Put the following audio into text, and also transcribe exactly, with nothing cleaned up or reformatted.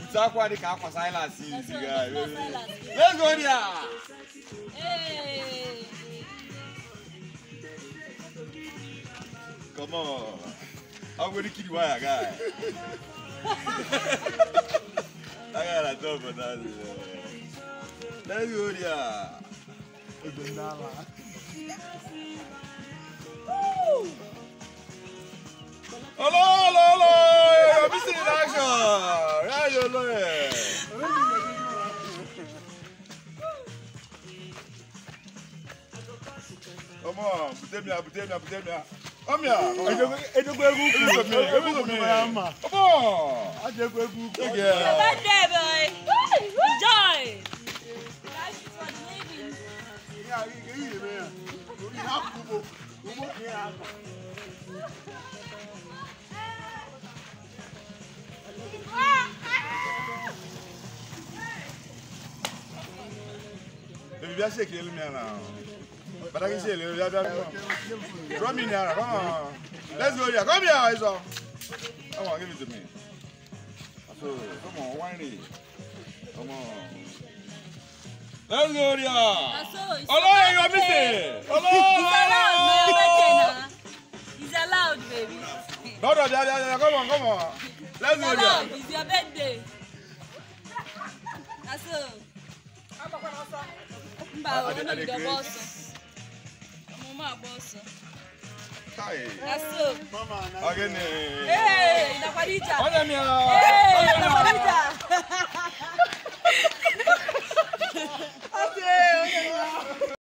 Zakwa di ka kwa silence is guy. Let's go there. Hey. Come on. I'm going to kill you, guy. I got a job for that. Let's go there. Hello, hello, hello. I'm missing in action. Yeah, you're there. Come on, put them here, put them here, put them here. Come here. I don't go to me. Come on. I just go to Happy birthday, boy. Enjoy. Life is for living. Yeah, you get it, man. You have to go. You must be happy. Baby, I shake you now. But I can say, draw me now. Come on. Let's go here. Come here, Isa. Come on, give it to me. So, come on, whiny. Come on. Let's go here. Hello, you are missing. Hello. He's allowed, baby. No, no, yeah, yeah, yeah. Come on, come on. Let's go there. It's your birthday. That's all. Mba, we need the boss. Mama boss. Hi. That's all. Mama, again. Hey, ina kwarita. Ona mia. Hey, ina kwarita. Okay, okay.